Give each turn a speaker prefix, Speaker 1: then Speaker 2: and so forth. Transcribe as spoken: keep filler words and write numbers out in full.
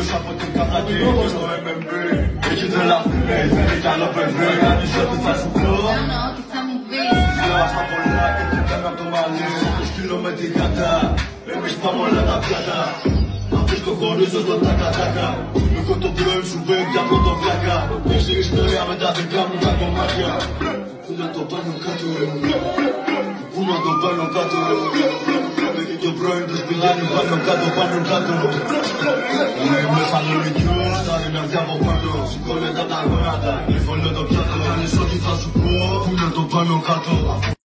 Speaker 1: Γύρος από την καταγή στο εμ εμ μπι. Έχει τρελαθεί, θέλει κι άλλο παιδί. Κάνεις ό,τι θα σου πω.
Speaker 2: Κάνω ό,τι θα μου πεις.
Speaker 1: Λέω στα πολλά και την κάνω απ' το μαλλί. Σκύλο με τη γάτα, εμείς πάμε όλα τα πιάτα. Αφούς το χωρίζω στο τάκα-τάκα. Έχω το πρώην σου μπέκι από το βλάκα. Παίζει ιστορία με τα δικά μου τα κομμάτια. Πού να το πάνω κάτω, πού να το πάνω κάτω. Έχει το πρώην του σπηλάνι πάνω κάτω, πάνω κάτω. Είμαι Θεσσαλονικιός, θα είναι αυτή από πάνω. Σηκώνε τα τα γόνατα, γλυφώνε το πιάτο. Κάνεις ό,τι θα σου πω, πού να το πάνω κάτω.